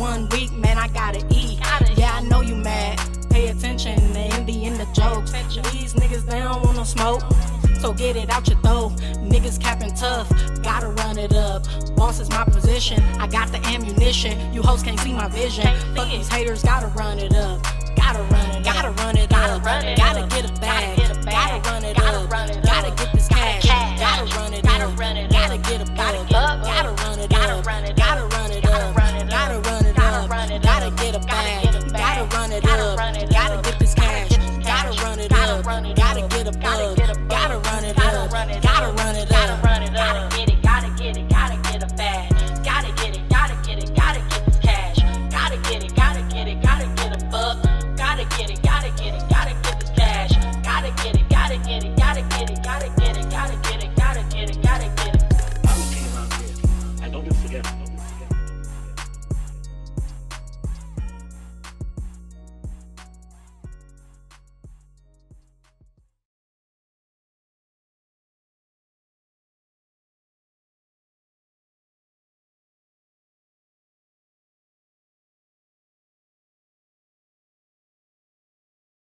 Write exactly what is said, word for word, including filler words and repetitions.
one week, man, I gotta eat. Yeah, I know you mad. Pay attention, the envy and the jokes. These niggas, they don't want no smoke, so get it out your throat. Niggas capping tough, gotta run it up. Boss is my position, I got the ammunition. You hoes can't see my vision. Fuck these haters, gotta run it up. Gotta run it, gotta run it up. Gotta get a bag, gotta run it up. Gotta get this cash, gotta run it up. Gotta get a bag, gotta run it up. Gotta run it up, gotta run it up. Gotta get a bag, gotta run it up. Gotta get this cash, gotta run it up. Gotta get a bug, gotta run it up. Gotta run it up. Gotta get it, gotta get it, gotta get a bag. Gotta get it, gotta get it, gotta get this cash. Gotta get it, gotta get it, gotta get a bug. Gotta get it, gotta get it, gotta get this cash. Gotta get it, gotta get it, gotta get it.